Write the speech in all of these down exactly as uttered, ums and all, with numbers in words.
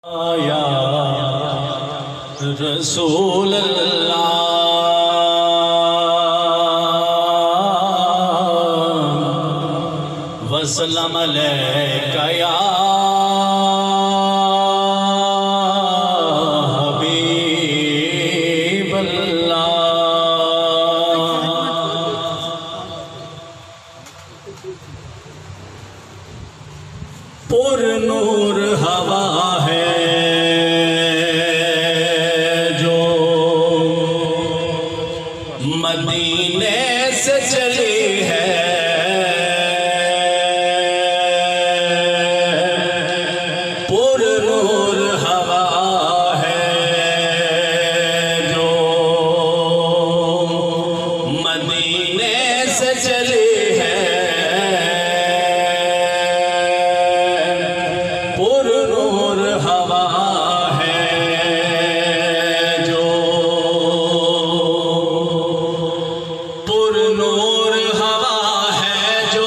या रसूल अल्लाह वसल्लम अलैका या हबीब अल्लाह। पुर नूर हवा है मदीने से चली है, पुरनूर हवा है जो मदीने से चली है, पुरनूर हवा है जो पुरनूर हवा है जो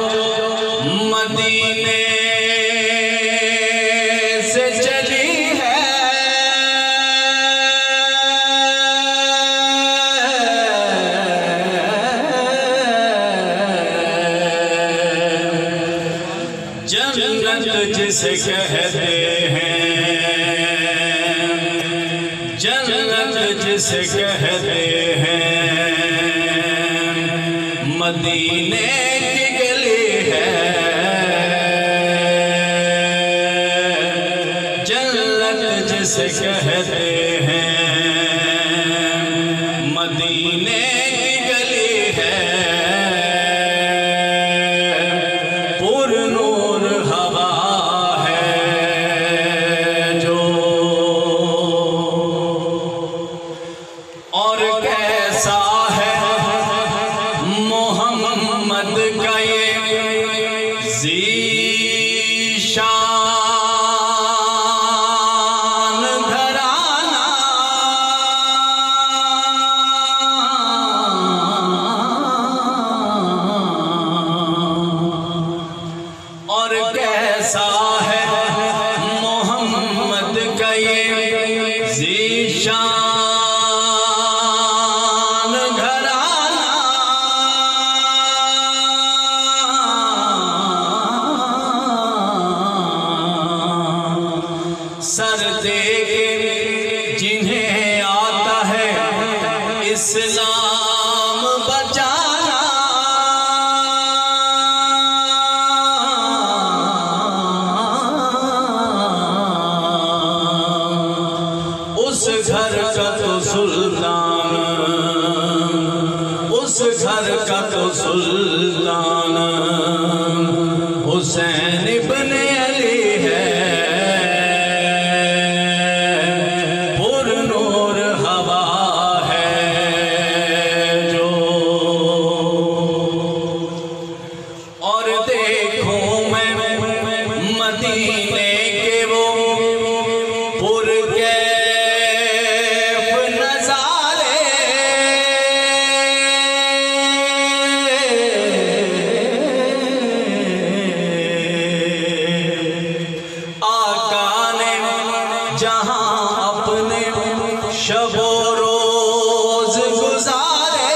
मदीने से चली है। जन्नत जिसे कहते हैं, जन्नत जिसे कहते हैं, मदीने की गली है। जन्नत जिसे कहते हैं, मदीने की गली है। पुरनूर हवा है जो, और कैसा है मोहम्मद का ये ज़ीशान घराना, और कैसा है मोहम्मद का ये ज़ीशान घराना। सर दे के जिन्हें आता है इस्लाम बचाना, उस घर का तो सुल्तान, उस घर का तो सुल्तान हुसैन इब्न अली है। पुरनूर हवा है जो, और देखूं मैं मदीने के वो पुरकैफ नज़ारे, आका ने जहां अपने शबो रोज गुजारे,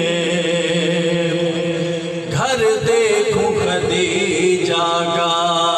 घर देखूं खदीजा का